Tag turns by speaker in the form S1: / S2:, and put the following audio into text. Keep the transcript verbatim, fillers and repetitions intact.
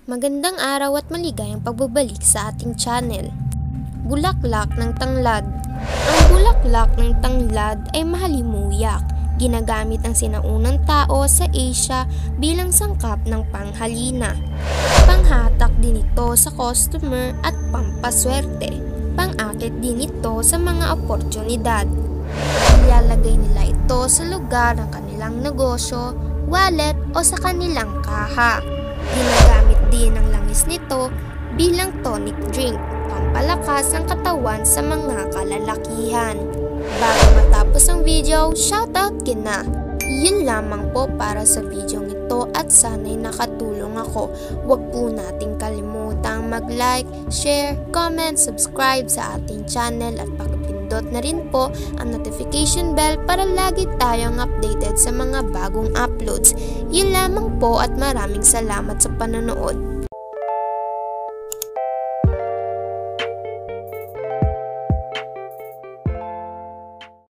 S1: Magandang araw at maligayang pagbabalik sa ating channel. Bulaklak ng tanglad. Ang bulaklak ng tanglad ay mahalimuyak. Ginagamit ng sinaunang tao sa Asia bilang sangkap ng panghalina. Panghatak din ito sa customer at pampaswerte. Pangakit din ito sa mga oportunidad. Ilalagay nila ito sa lugar ng kanilang negosyo, wallet o sa kanilang kaha. Ginagamit din ang langis nito bilang tonic drink, pampalakas ng katawan sa mga kalalakihan. Bago matapos ang video, shoutout kina! Yun lamang po para sa video ito at sana'y nakatulong ako. Huwag po nating kalimutang mag-like, share, comment, subscribe sa ating channel at pakipindot na rin po ang notification bell para lagi tayong updated sa mga bagong uploads. Yun lamang po at maraming salamat sa panonood.